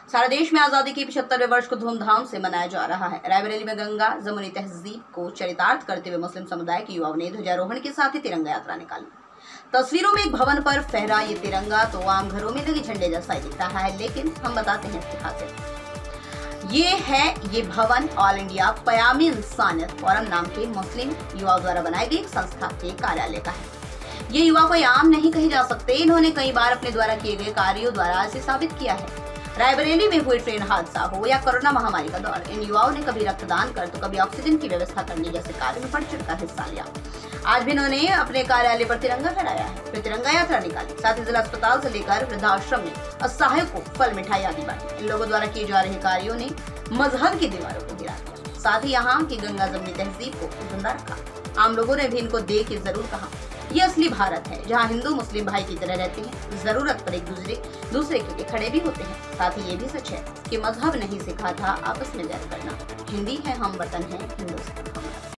सारे देश में आजादी के 75वें वर्ष को धूमधाम से मनाया जा रहा है। रायबरेली में गंगा जमुनी तहजीब को चरितार्थ करते हुए मुस्लिम समुदाय के युवाओं ने ध्वजारोहण के साथ ही तिरंगा यात्रा निकाली। तस्वीरों में एक भवन पर फहरा ये तिरंगा तो आम घरों में लगे झंडे जैसा ही दिख रहा है, लेकिन हम बताते हैं इसकी खासियत। ये भवन ऑल इंडिया क़याम इंसानियत फोरम नाम के मुस्लिम युवाओं द्वारा बनाई गई एक संस्था के कार्यालय का है। ये युवा कोई आम नहीं कहे जा सकते। इन्होंने कई बार अपने द्वारा किए गए कार्यों द्वारा इसे साबित किया है। रायबरेली में हुए ट्रेन हादसा हो या कोरोना महामारी का दौर, इन युवाओं ने कभी रक्तदान कर तो कभी ऑक्सीजन की व्यवस्था करने जैसे कार्य में बढ़ चढ़कर हिस्सा लिया। आज भी इन्होंने अपने कार्यालय पर तिरंगा फहराया है, फिर तिरंगा यात्रा निकाली। साथ ही जिला अस्पताल से लेकर वृद्धाश्रम में असहायों को फल मिठाई आदि बांटी। इन लोगों द्वारा किए जा रहे कार्यों ने मजहब की दीवारों को गिरा दिया, साथ ही यहाँ की गंगा जमुनी तहजीब को जिंदा रखा। आम लोगों ने भी इनको देख के जरूर कहा, ये असली भारत है जहाँ हिंदू मुस्लिम भाई की तरह रहते हैं, जरूरत पर एक दूसरे के लिए खड़े भी होते हैं। साथ ही ये भी सच है कि मजहब नहीं सिखा था आपस में बैर करना। हिंदी है हम, वतन है हिंदुस्तान।